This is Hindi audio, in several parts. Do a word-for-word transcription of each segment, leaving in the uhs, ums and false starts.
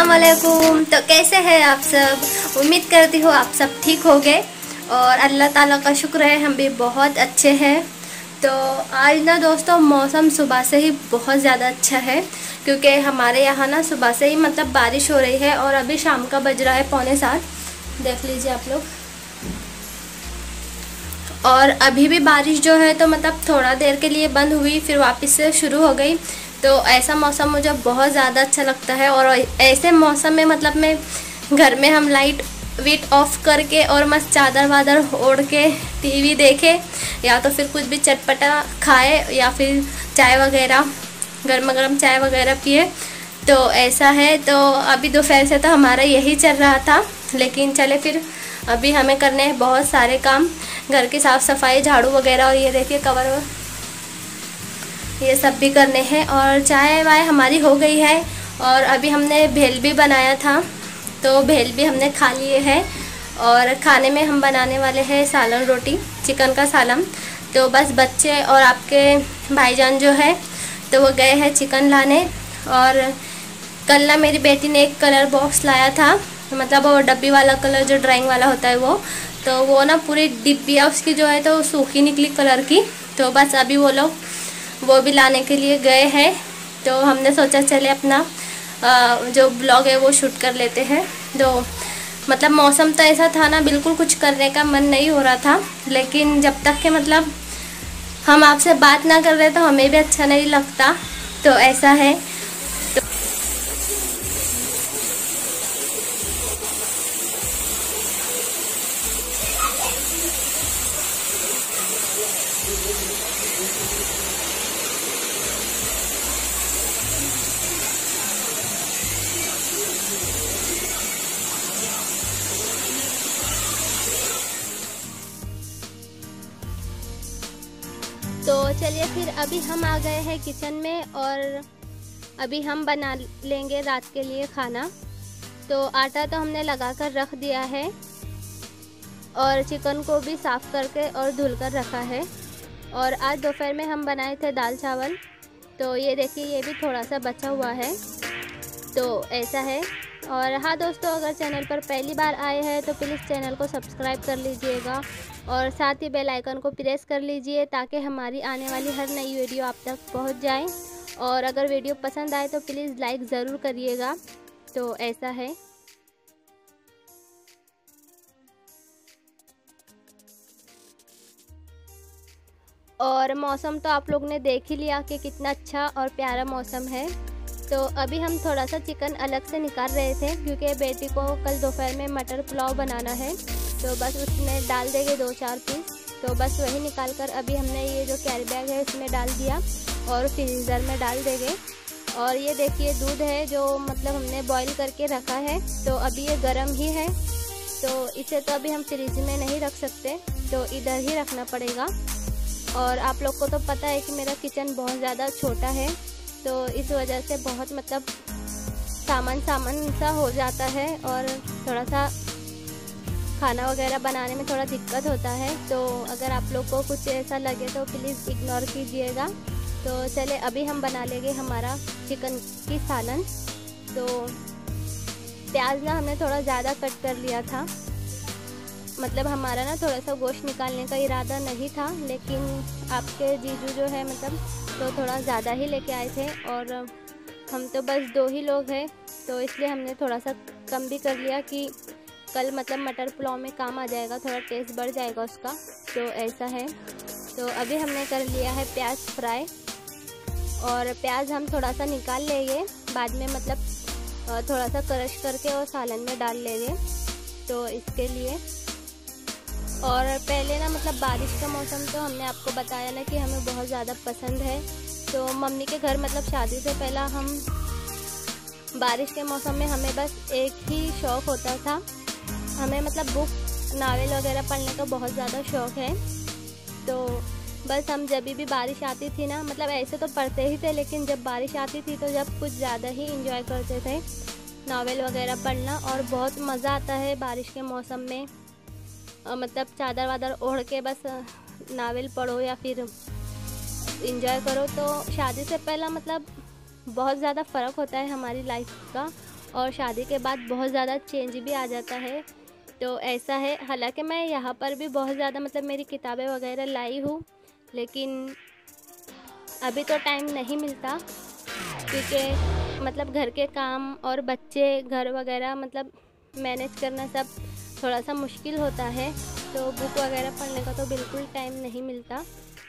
अस्सलामुअलैकुम। तो कैसे हैं आप सब? उम्मीद करती हूँ आप सब ठीक हो गए और अल्लाह ताला का शुक्र है हम भी बहुत अच्छे हैं। तो आज ना दोस्तों मौसम सुबह से ही बहुत ज़्यादा अच्छा है, क्योंकि हमारे यहाँ ना सुबह से ही मतलब बारिश हो रही है और अभी शाम का बज रहा है पौने सात, देख लीजिए आप लोग। और अभी भी बारिश जो है तो मतलब थोड़ा देर के लिए बंद हुई, फिर वापस से शुरू हो गई। तो ऐसा मौसम मुझे बहुत ज़्यादा अच्छा लगता है। और ऐसे मौसम में मतलब मैं घर में हम लाइट वीट ऑफ करके और मस्त चादर वादर ओढ़ के टीवी देखे, या तो फिर कुछ भी चटपटा खाए, या फिर चाय वगैरह गर्मा गर्म चाय वगैरह पिए। तो ऐसा है। तो अभी दोपहर से तो हमारा यही चल रहा था, लेकिन चले फिर अभी हमें करने हैं बहुत सारे काम, घर की साफ़ सफाई, झाड़ू वगैरह, और ये देखिए कवर ये सब भी करने हैं। और चाय वाय हमारी हो गई है। और अभी हमने भेल भी बनाया था, तो भेल भी हमने खा लिए हैं। और खाने में हम बनाने वाले हैं सालन रोटी, चिकन का सालन। तो बस बच्चे और आपके भाईजान जो है तो वो गए हैं चिकन लाने। और कल ना मेरी बेटी ने एक कलर बॉक्स लाया था, मतलब वो डब्बी वाला कलर जो ड्राइंग वाला होता है वो, तो वो ना पूरी डिब्बिया उसकी जो है तो सूखी निकली कलर की। तो बस अभी वो लोग वो भी लाने के लिए गए हैं। तो हमने सोचा चले अपना आ, जो ब्लॉग है वो शूट कर लेते हैं। तो मतलब मौसम तो ऐसा था ना, बिल्कुल कुछ करने का मन नहीं हो रहा था, लेकिन जब तक के मतलब हम आपसे बात ना कर रहे तो हमें भी अच्छा नहीं लगता। तो ऐसा है। तो चलिए फिर अभी हम आ गए हैं किचन में, और अभी हम बना लेंगे रात के लिए खाना। तो आटा तो हमने लगा कर रख दिया है, और चिकन को भी साफ़ करके और धुल कर रखा है। और आज दोपहर में हम बनाए थे दाल चावल, तो ये देखिए ये भी थोड़ा सा बचा हुआ है। तो ऐसा है। और हाँ दोस्तों, अगर चैनल पर पहली बार आए हैं तो प्लीज़ चैनल को सब्सक्राइब कर लीजिएगा, और साथ ही बेल आइकन को प्रेस कर लीजिए, ताकि हमारी आने वाली हर नई वीडियो आप तक पहुंच जाए। और अगर वीडियो पसंद आए तो प्लीज़ लाइक ज़रूर करिएगा। तो ऐसा है। और मौसम तो आप लोग ने देख ही लिया कि कितना अच्छा और प्यारा मौसम है। तो अभी हम थोड़ा सा चिकन अलग से निकाल रहे थे, क्योंकि बेटी को कल दोपहर में मटर पुलाव बनाना है। तो बस उसमें डाल देंगे दो चार पीस। तो बस वही निकाल कर अभी हमने ये जो कैरी बैग है उसमें डाल दिया और फ्रीज़र में डाल देंगे। और ये देखिए दूध है जो मतलब हमने बॉईल करके रखा है, तो अभी ये गर्म ही है। तो इसे तो अभी हम फ्रिज में नहीं रख सकते, तो इधर ही रखना पड़ेगा। और आप लोग को तो पता है कि मेरा किचन बहुत ज़्यादा छोटा है, तो इस वजह से बहुत मतलब सामान सामान सा हो जाता है, और थोड़ा सा खाना वगैरह बनाने में थोड़ा दिक्कत होता है। तो अगर आप लोग को कुछ ऐसा लगे तो प्लीज़ इग्नोर कीजिएगा। तो चले अभी हम बना लेंगे हमारा चिकन की सालन। तो प्याज ना हमने थोड़ा ज़्यादा कट कर लिया था, मतलब हमारा ना थोड़ा सा गोश्त निकालने का इरादा नहीं था, लेकिन आपके जीजू जो है मतलब तो थोड़ा ज़्यादा ही लेके आए थे, और हम तो बस दो ही लोग हैं, तो इसलिए हमने थोड़ा सा कम भी कर लिया कि कल मतलब मटर पुलाव में काम आ जाएगा, थोड़ा टेस्ट बढ़ जाएगा उसका। तो ऐसा है। तो अभी हमने कर लिया है प्याज फ्राई, और प्याज हम थोड़ा सा निकाल लेंगे बाद में, मतलब थोड़ा सा क्रश करके और सालन में डाल लेंगे, तो इसके लिए। और पहले ना मतलब बारिश का मौसम तो हमने आपको बताया ना कि हमें बहुत ज़्यादा पसंद है। तो मम्मी के घर मतलब शादी से पहले हम बारिश के मौसम में हमें बस एक ही शौक़ होता था, हमें मतलब बुक नावल वगैरह पढ़ने का बहुत ज़्यादा शौक़ है। तो बस हम जब भी बारिश आती थी ना, मतलब ऐसे तो पढ़ते ही थे, लेकिन जब बारिश आती थी तो जब कुछ ज़्यादा ही इंजॉय करते थे नावल वगैरह पढ़ना। और बहुत मज़ा आता है बारिश के मौसम में, आ, मतलब चादर वादर ओढ़ के बस नावल पढ़ो या फिर इंजॉय करो। तो शादी से पहला मतलब बहुत ज़्यादा फ़र्क होता है हमारी लाइफ का, और शादी के बाद बहुत ज़्यादा चेंज भी आ जाता है। तो ऐसा है, हालांकि मैं यहाँ पर भी बहुत ज़्यादा मतलब मेरी किताबें वगैरह लाई हूँ, लेकिन अभी तो टाइम नहीं मिलता क्योंकि मतलब घर के काम और बच्चे घर वगैरह मतलब मैनेज करना सब थोड़ा सा मुश्किल होता है, तो बुक वगैरह पढ़ने का तो बिल्कुल टाइम नहीं मिलता।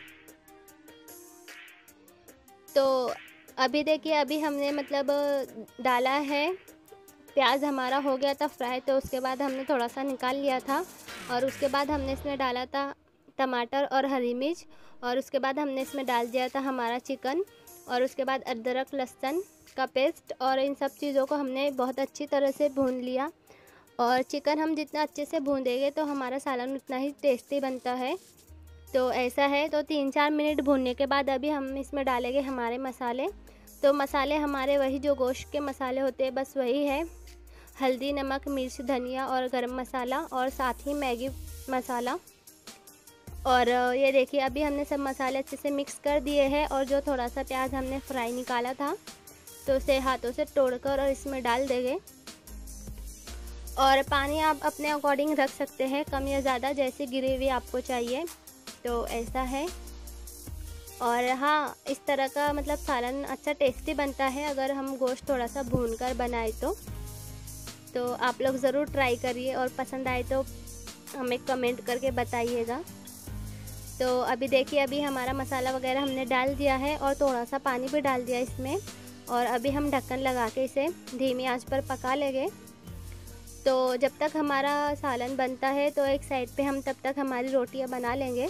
तो अभी देखिए, अभी हमने मतलब डाला है, प्याज हमारा हो गया था फ्राई, तो उसके बाद हमने थोड़ा सा निकाल लिया था और उसके बाद हमने इसमें डाला था टमाटर और हरी मिर्च, और उसके बाद हमने इसमें डाल दिया था हमारा चिकन, और उसके बाद अदरक लहसुन का पेस्ट, और इन सब चीज़ों को हमने बहुत अच्छी तरह से भून लिया। और चिकन हम जितना अच्छे से भून देंगे तो हमारा सालन उतना ही टेस्टी बनता है। तो ऐसा है, तो तीन चार मिनट भूनने के बाद अभी हम इसमें डालेंगे हमारे मसाले। तो मसाले हमारे वही जो गोश्त के मसाले होते हैं, बस वही है, हल्दी, नमक, मिर्च, धनिया और गरम मसाला, और साथ ही मैगी मसाला। और ये देखिए, अभी हमने सब मसाले अच्छे से मिक्स कर दिए हैं, और जो थोड़ा सा प्याज हमने फ्राई निकाला था तो उसे हाथों से तोड़कर और इसमें डाल देंगे। और पानी आप अपने अकॉर्डिंग रख सकते हैं, कम या ज़्यादा, जैसी ग्रेवी आपको चाहिए। तो ऐसा है। और हाँ, इस तरह का मतलब सालन अच्छा टेस्टी बनता है अगर हम गोश्त थोड़ा सा भून कर बनाए तो तो आप लोग ज़रूर ट्राई करिए, और पसंद आए तो हमें कमेंट करके बताइएगा। तो अभी देखिए, अभी हमारा मसाला वगैरह हमने डाल दिया है और थोड़ा सा पानी भी डाल दिया इसमें, और अभी हम ढक्कन लगा के इसे धीमी आंच पर पका लेंगे। तो जब तक हमारा सालन बनता है तो एक साइड पे हम तब तक हमारी रोटियां बना लेंगे।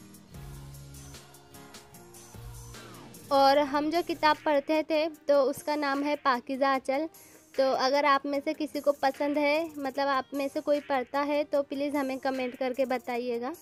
और हम जो किताब पढ़ते थे तो उसका नाम है पाकीज़ा आंचल। तो अगर आप में से किसी को पसंद है, मतलब आप में से कोई पढ़ता है, तो प्लीज़ हमें कमेंट करके बताइएगा।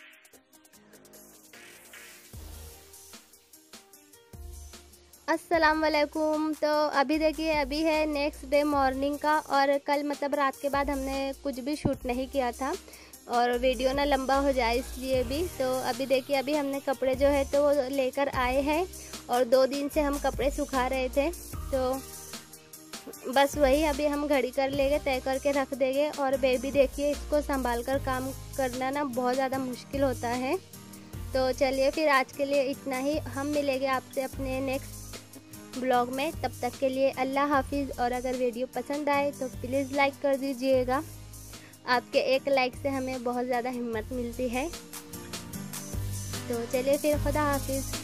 अस्सलाम वालेकुम। तो अभी देखिए, अभी है नेक्स्ट डे मॉर्निंग का, और कल मतलब रात के बाद हमने कुछ भी शूट नहीं किया था और वीडियो ना लंबा हो जाए इसलिए भी। तो अभी देखिए, अभी हमने कपड़े जो है तो वो लेकर आए हैं, और दो दिन से हम कपड़े सुखा रहे थे, तो बस वही अभी हम घड़ी कर लेंगे, तय करके रख देंगे। और बेबी देखिए, इसको संभाल कर काम करना ना बहुत ज़्यादा मुश्किल होता है। तो चलिए फिर आज के लिए इतना ही, हम मिलेंगे आपसे अपने नेक्स्ट ब्लॉग में। तब तक के लिए अल्लाह हाफिज़। और अगर वीडियो पसंद आए तो प्लीज़ लाइक कर दीजिएगा, आपके एक लाइक से हमें बहुत ज़्यादा हिम्मत मिलती है। तो चलिए फिर, खुदा हाफिज़।